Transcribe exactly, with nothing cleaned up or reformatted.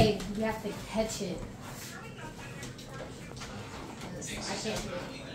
say you have to catch it. I can't do it.